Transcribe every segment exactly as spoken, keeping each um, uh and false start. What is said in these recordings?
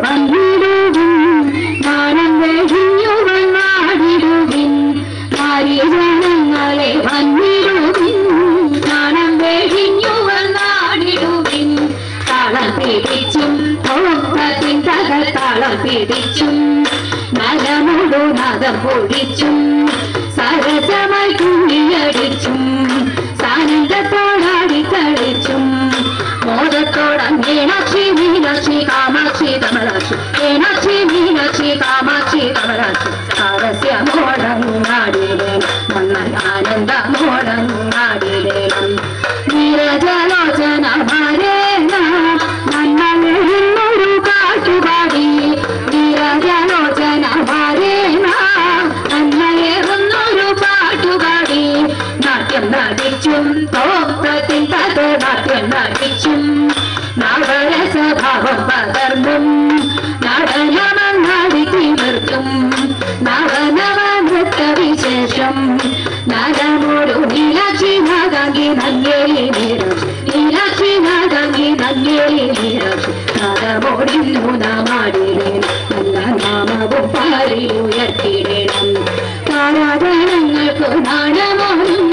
വന്നിടുവിൻ നാണം വെടിഞ്ഞു വന്നാടിടുവിൻ ജനങ്ങളെ വന്നിടുവിൻ നാണം വെടിഞ്ഞു വന്നാടിടുവിൻ താളം പിടിച്ചും തോപ്പത്തിൻ തകർത്താളം പിടിച്ചും നലമുടു നദം പൊടിച്ചും സരസമായി കുഞ്ഞിയടിച്ചും സാനന്ദത്തോടാടി കളിച്ചും മോദത്തോടം മീനാക്ഷി മീനാക്ഷി കാമാക്ഷി കമലാക്ഷി മീനാക്ഷി മീനാക്ഷി കാമാക്ഷി കമലാക്ഷി സാരസ്യമോടങ്ങാടിടേണം നന്നായി ആനന്ദമോടങ്ങാടിടേണം നീരജലോചന മാരേണ നന്നൊരു കാട്ടുപാടി നീരജലോചന മാരേണ നന്നേറുന്നൊരു പാട്ടുപാടി നാട്യം നടിച്ചും തോപ്പത്തിൻ തക നാട്യം നടിച്ചും നവരസഭാവം പകർന്നും നടനമങ്ങാടി തീർത്തും നവനവ നൃത്തവിശേഷം നരമോടു നീലാക്ഷി നാഗാംഗി നങ്ങേലി നീരാക്ഷി നീലാക്ഷി നാഗാംഗി നങ്ങേലി നീരാക്ഷി നരമോടിന്നു നാമാടിടേണം നല്ല നാമവും പാടി ഉയർത്തിടേണം താരാധനങ്ങൾക്ക് നാണമോടും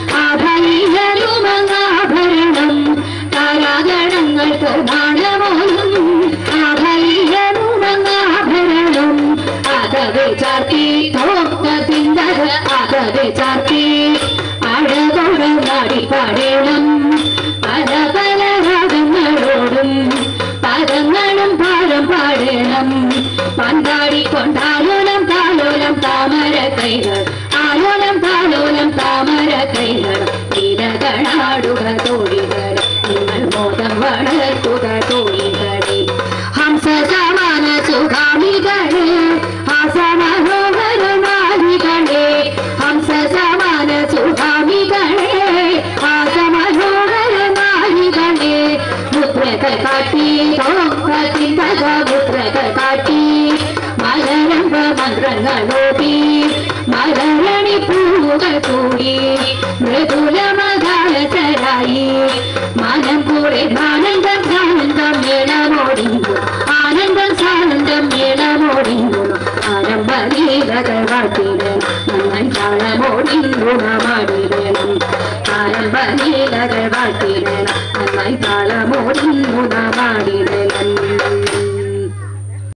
ആഭരണുമങ്ങാഭരണം താരാഗണങ്ങൾക്ക് നാണമോടും ആഭരണുമങ്ങാഭരണം അതവെ ചാർത്തി തോക്കത്തിന്തക അതവെ ചാർത്തി അഴകൊടു നാടി പാടേണം പല പല രാഗങ്ങളോടും പദങ്ങളും പാരം പാടേണം പന്താടിക്കൊണ്ടാലോലം താലോലം താമര കൈകൾ ആലോലം താലോലം താമര കൈകൾ ഇരകളാടുക തോഴികൾ നിങ്ങൾ മോദം വളർത്തുക തോഴികളെ ഹംസ സമാന സുഖാമികളെ ഹാസമനോഹരമാലികളെ ഹംസ സമാന സുഖാമികളെ ഹാസമനോഹരമാലികളെ മുദ്രകൾ കാട്ടി തോപ്പത്തിൻ തക മുദ്രകൾ കാട്ടി മലരംഭ മന്ത്രങ്ങളോടി മലരണി പൂവുകൾ കൂടി മൃദുലമകാലസരായി മനം കൂടെ ആനന്ദം സാനന്ദം മേളമോടിങ്ങു ആനന്ദം സാനന്ദം മേളമോടിങ്ങു ആരംഭലീലകൾ വാട്ടിടണം നന്നായി താളമോടിങ്ങു നാമാടിടണം ആരംഭലീലകൾ വാട്ടിടണം നന്നായി താളമോടിങ്ങു നാമാടിടണം